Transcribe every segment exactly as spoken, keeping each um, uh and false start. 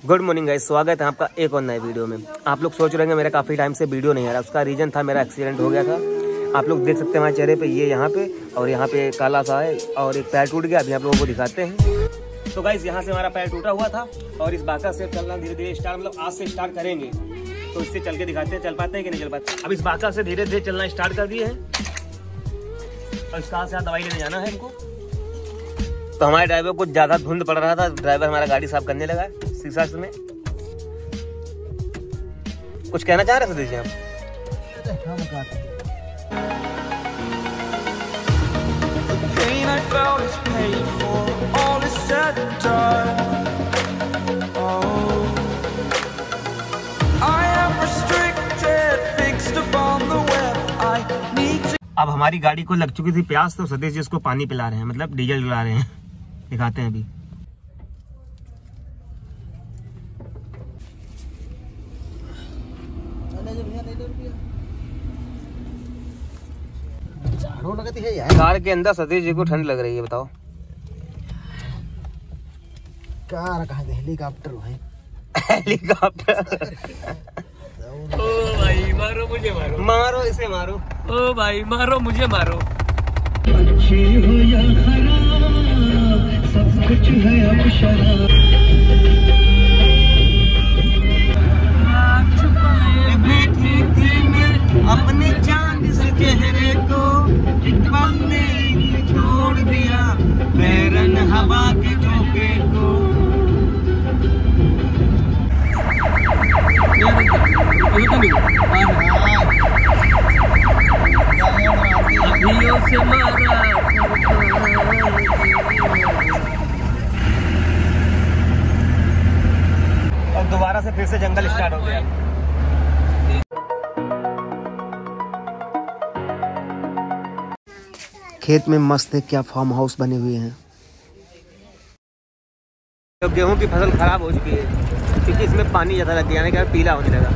Good morning guys, स्वागत है आपका एक और नए वीडियो में। आप लोग सोच रहे हैं मेरा काफ़ी टाइम से वीडियो नहीं आ रहा, उसका रीज़न था मेरा एक्सीडेंट हो गया था। आप लोग देख सकते हैं हमारे चेहरे पे, ये यहाँ पे और यहाँ पे काला सा है और एक पैर टूट गया। अभी आप लोगों को दिखाते हैं। तो गाइस यहाँ से हमारा पैर टूटा हुआ था और इस बाका से चलना धीरे धीरे स्टार्ट, मतलब आज से स्टार्ट करेंगे। तो इससे चल के दिखाते हैं चल पाते हैं कि नहीं चल पाते। अब इस बाका से धीरे धीरे चलना स्टार्ट कर दिए हैं और इसका से दवाई लेने जाना है हमको। तो हमारे ड्राइवर को ज़्यादा धुंध पड़ रहा था, ड्राइवर हमारा गाड़ी साफ करने लगा है शीशा में। कुछ कहना चाह रहे थे दीजिए आप? अब हमारी गाड़ी को लग चुकी थी प्यास, तो सतीश जी उसको पानी पिला रहे हैं, मतलब डीजल डला रहे हैं। दिखाते हैं अभी। लगती है यार। कार के अंदर सतीश जी को ठंड लग रही है, बताओ। कार कहाँ है? हेलीकॉप्टर भाई, हेलीकॉप्टर। ओ भाई मारो मुझे, मारो मारो इसे मारो। ओ भाई मारो मुझे, मारो। अच्छी हो या खराब, सब कुछ है अब शराब। अपने चांद से चेहरे को पल में छोड़ दिया, बैरन हवा के झोंके को। अभियों से मारा और दोबारा से फिर से जंगल स्टार्ट हो गया। खेत में मस्त है, क्या फार्म हाउस बने हुए हैं। तो गेहूं की फसल खराब हो चुकी है क्योंकि इसमें पानी ज़्यादा लग गया, यानी कि पीला होने लगा।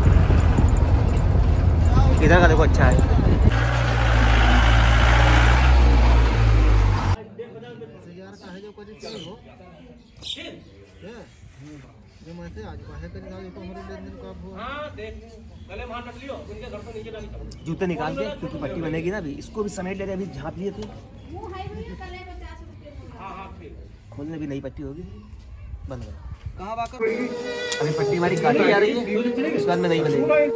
इधर का देखो अच्छा है। जूते निकाल के क्योंकि पट्टी बनेगी ना। अभी इसको भी समेट ले रहे, अभी झाँप लिए थे। खोलने भी नई पट्टी होगी, बंद कर। कहाँ बाकर? अभी पट्टी हमारी काटी जा रही है, उसके बाद में नहीं बनेगी।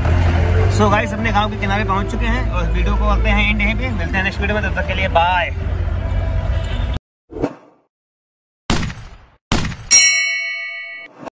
सो गाइस अपने गांव के किनारे पहुंच चुके हैं और वीडियो को करते हैं एंड यहीं पे। मिलते हैं नेक्स्ट वीडियो में, तब तक के लिए बाय।